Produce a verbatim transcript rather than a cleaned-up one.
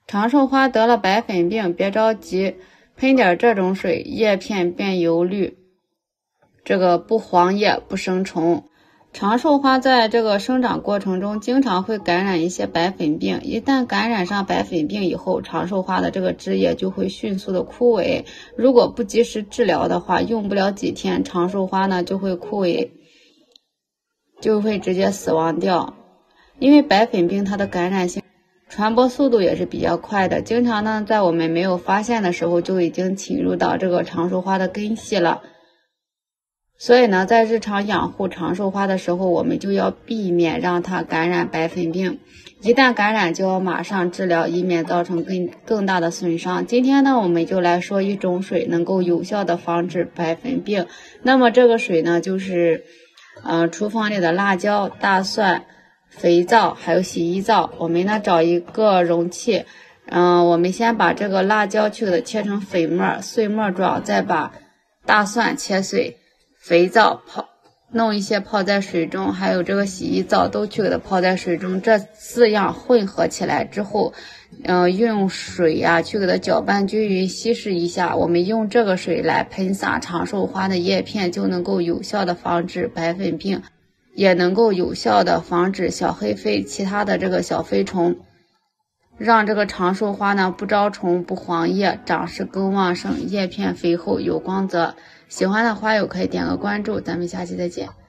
长寿花得了白粉病，别着急，喷点这种水，叶片变油绿，这个不黄叶不生虫。长寿花在这个生长过程中经常会感染一些白粉病，一旦感染上白粉病以后，长寿花的这个枝叶就会迅速的枯萎，如果不及时治疗的话，用不了几天长寿花呢就会枯萎，就会直接死亡掉。因为白粉病它的感染性传播速度也是比较快的，经常呢在我们没有发现的时候就已经侵入到这个长寿花的根系了。所以呢，在日常养护长寿花的时候，我们就要避免让它感染白粉病。一旦感染，就要马上治疗，以免造成更更大的损伤。今天呢，我们就来说一种水能够有效的防治白粉病。那么这个水呢，就是呃厨房里的辣椒、大蒜、肥皂还有洗衣皂。我们呢找一个容器，嗯、呃，我们先把这个辣椒去给它切成粉末、碎末状，再把大蒜切碎。肥皂泡弄一些泡在水中，还有这个洗衣皂都去给它泡在水中，这四样混合起来之后，嗯、呃，用水呀、啊、去给它搅拌均匀，稀释一下。我们用这个水来喷洒长寿花的叶片，就能够有效的防治白粉病，也能够有效的防止小黑飞其他的这个小飞虫，让这个长寿花呢不招虫不黄叶，长势更旺盛，叶片肥厚有光泽。喜欢的花友可以点个关注，咱们下期再见。